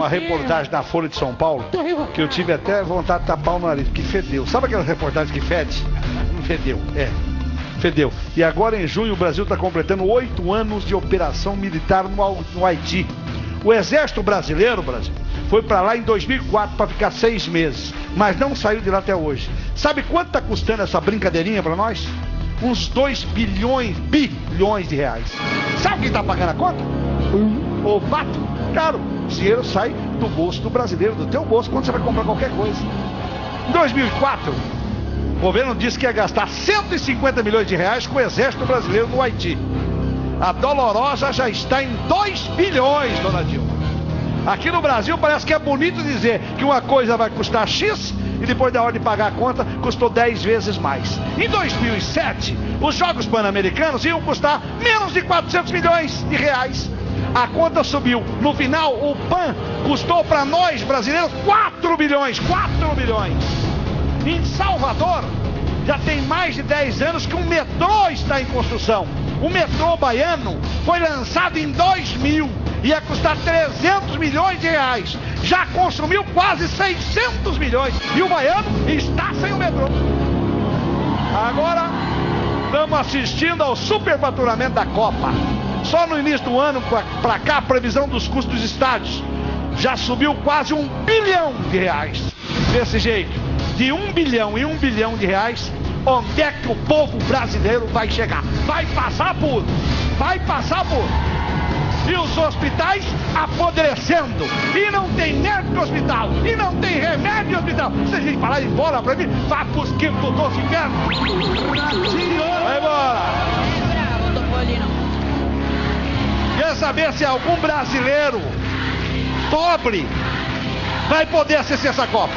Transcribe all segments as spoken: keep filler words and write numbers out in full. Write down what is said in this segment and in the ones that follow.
uma reportagem na Folha de São Paulo que eu tive até vontade de tapar o nariz, que fedeu. Sabe aquela reportagem que fede? Não fedeu, é. Fedeu. E agora em junho o Brasil está completando oito anos de operação militar no, no Haiti. O exército brasileiro, Brasil, foi para lá em dois mil e quatro para ficar seis meses, mas não saiu de lá até hoje. Sabe quanto está custando essa brincadeirinha para nós? Uns dois bilhões, bilhões de reais. Sabe quem está pagando a conta? O fato, claro, o dinheiro sai do bolso do brasileiro, do teu bolso, quando você vai comprar qualquer coisa. Em dois mil e quatro, o governo disse que ia gastar cento e cinquenta milhões de reais com o exército brasileiro no Haiti. A dolorosa já está em dois bilhões, dona Dilma. Aqui no Brasil parece que é bonito dizer que uma coisa vai custar X e depois da hora de pagar a conta custou dez vezes mais. Em dois mil e sete, os Jogos Pan-Americanos iam custar menos de quatrocentos milhões de reais. A conta subiu. No final, o Pan custou para nós brasileiros quatro bilhões. quatro bilhões. Em Salvador, já tem mais de dez anos que um metrô está em construção. O metrô baiano foi lançado em dois mil. Ia custar trezentos milhões de reais. Já consumiu quase seiscentos milhões. E o baiano está sem o metrô. Agora, estamos assistindo ao superfaturamento da Copa. Só no início do ano, para cá, a previsão dos custos dos estádios já subiu quase um bilhão de reais. Desse jeito, de um bilhão em um bilhão de reais, onde é que o povo brasileiro vai chegar? Vai passar por, vai passar por. E os hospitais apodrecendo. E não tem médico no hospital. E não tem remédio no hospital. Se a gente falar de bola pra mim, vá pros quintos do doce inferno. Vai embora. Quer saber se algum brasileiro pobre vai poder assistir essa Copa?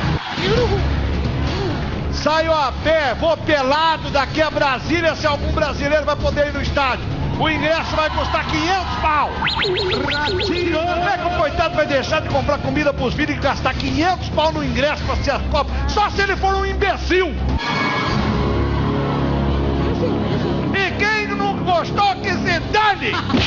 Saio a pé, vou pelado daqui a Brasília se algum brasileiro vai poder ir no estádio. O ingresso vai custar quinhentos pau. Como é que o coitado vai deixar de comprar comida pros filhos e gastar quinhentos pau no ingresso pra assistir a Copa? Só se ele for um imbecil. E quem não gostou que se dane.